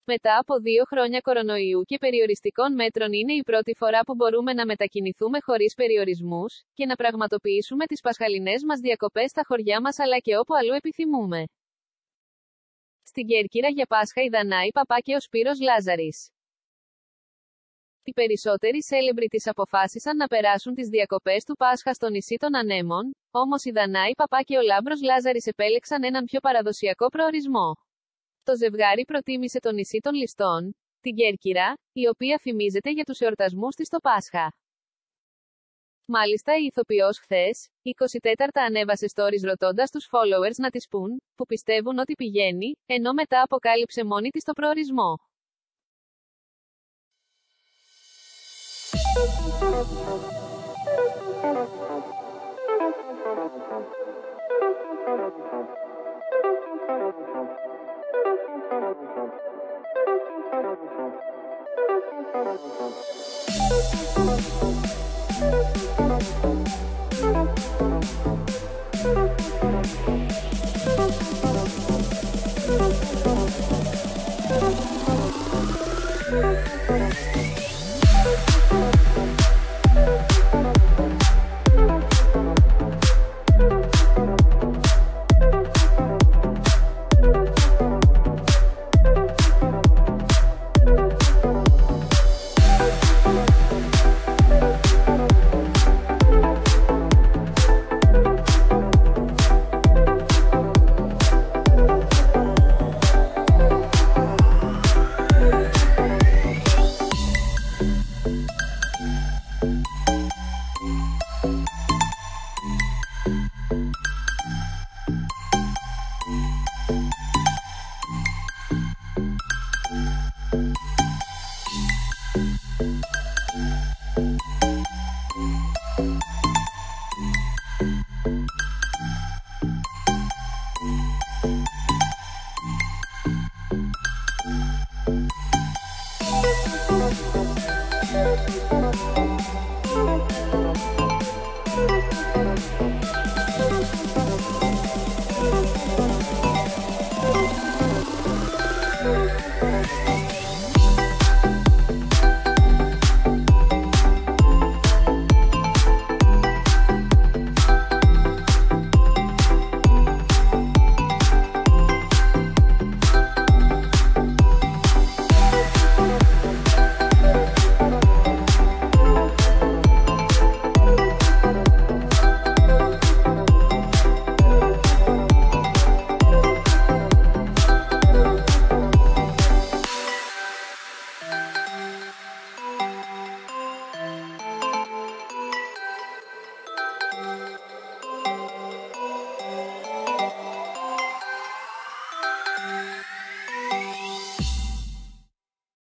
Μετά από 2 χρόνια κορονοϊού και περιοριστικών μέτρων είναι η πρώτη φορά που μπορούμε να μετακινηθούμε χωρίς περιορισμούς και να πραγματοποιήσουμε τις πασχαλινές μας διακοπές στα χωριά μας αλλά και όπου αλλού επιθυμούμε. Στην Κέρκυρα για Πάσχα η Δανάη Παπά και ο Σπύρος Λάζαρης. Οι περισσότεροι celebrities αποφάσισαν να περάσουν τις διακοπές του Πάσχα στο νησί των Ανέμων, όμως η Δανάη Παπά και ο Λάμπρος Λάζαρης επέλεξαν έναν πιο παραδοσιακό προορισμό. Το ζευγάρι προτίμησε το νησί των Ληστών, την Κέρκυρα, η οποία φημίζεται για τους εορτασμούς της το Πάσχα. Μάλιστα η ηθοποιός χθες, 24 ανέβασε stories ρωτώντας τους followers να της πουν, που πιστεύουν ότι πηγαίνει, ενώ μετά αποκάλυψε μόνη της το προορισμό.